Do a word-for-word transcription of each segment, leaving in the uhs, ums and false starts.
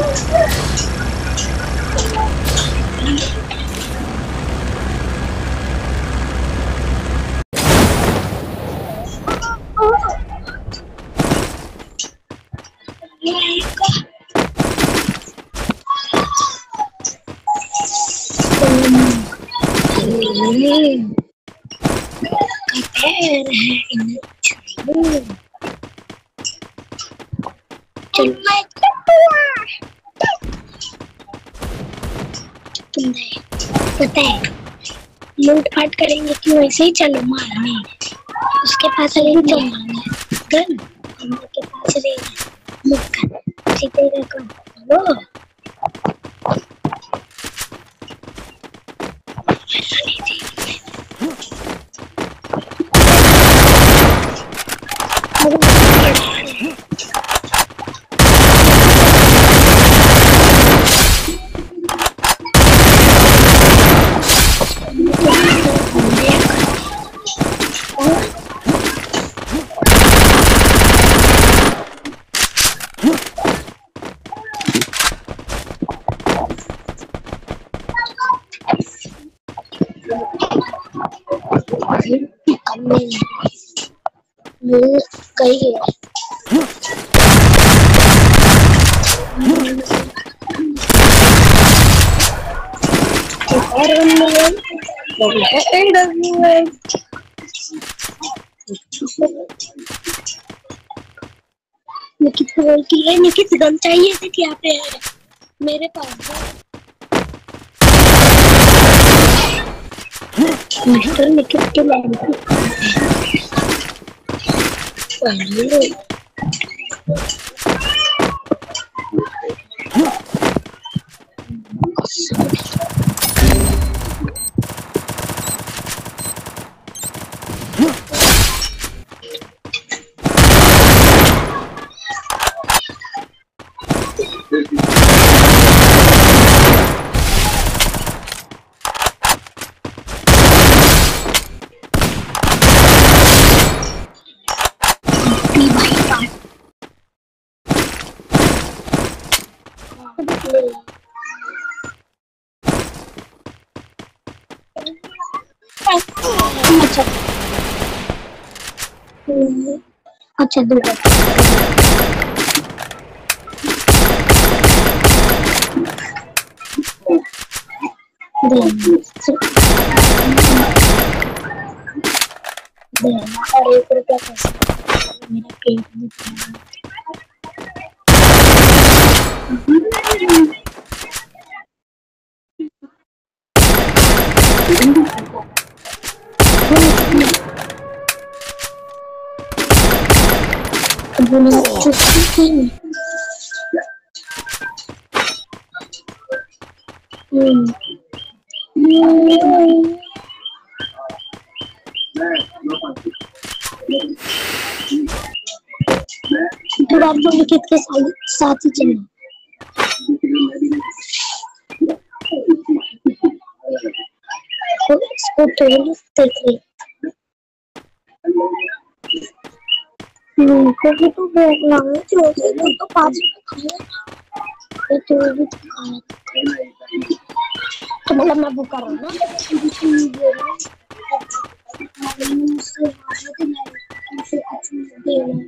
पता है लूट पाट करेंगे कि वैसे ही चलो मारने उसके पास अभी चलना गन के पास रहेगा मुक्का जीतेगा कौन वो मिल गई है और निकित को बोलती है निकित गन चाहिए थी क्या पे मेरे पास मिस्टर निकित के लाइन अच्छा अच्छा दो और एक रुपया पैसा मेरा पेट दुख रहा तो आप तो निकित के साथ ही चलना इसको तोड़ देख को भी तो भोग लगा चाहिए तो पाँच रुपए खाए तो भी तो मतलब मैं बुक कर रहा हूँ ना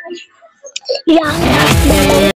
यहाँ